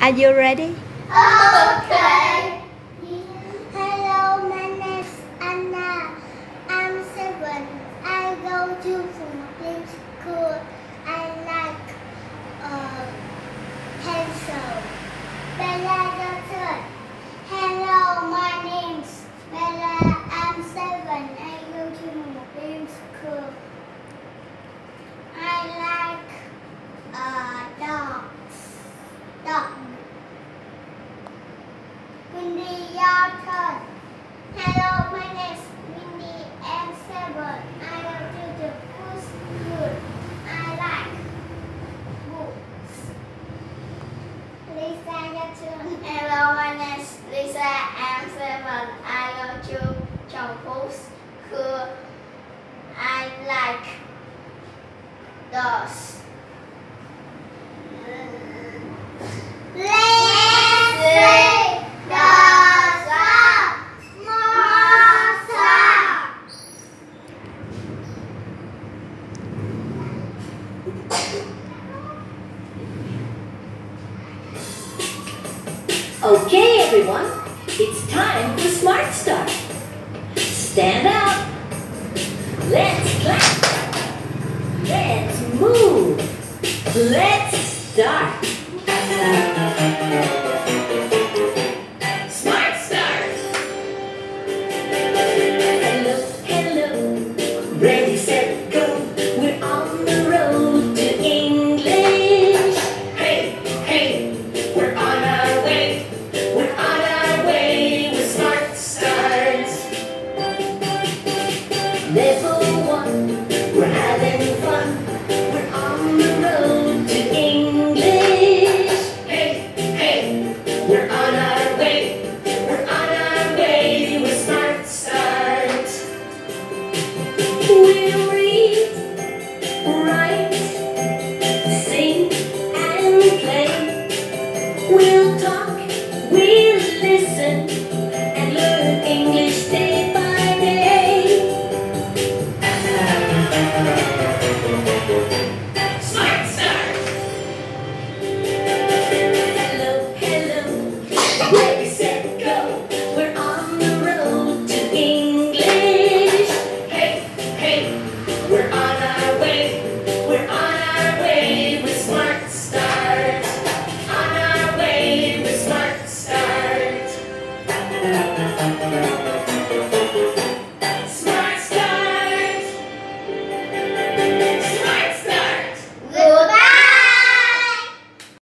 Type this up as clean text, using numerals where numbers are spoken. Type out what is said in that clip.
Are you ready? Okay. Hello, my name is Anna. I'm 7. I go to Philippine school. I like pencil. Bella Doctor. Hello, my name's Bella. I'm 7. I go to Philippine school. I like dogs. Dog. Windy, your turn. Hello, my name is Windy. I'm 7. I go to the school. I like books. Lisa, your turn. Hello, my name is Lisa. I'm 7. I go to Chongfu school. I like dogs. Okay, everyone, it's time for Smart Start. Stand up. Let's clap. Let's move. Let's start. Smart Start. Hello, hello. Ready, set, go. We're on the road to English. Hey, hey, we're on our way. We're on our way with Smart Start. Level 1, we're having fun. We're on the road to English. Hey, hey, we're on our way. We're on our way with Smart Start. We'll read, write, sing, and play. We'll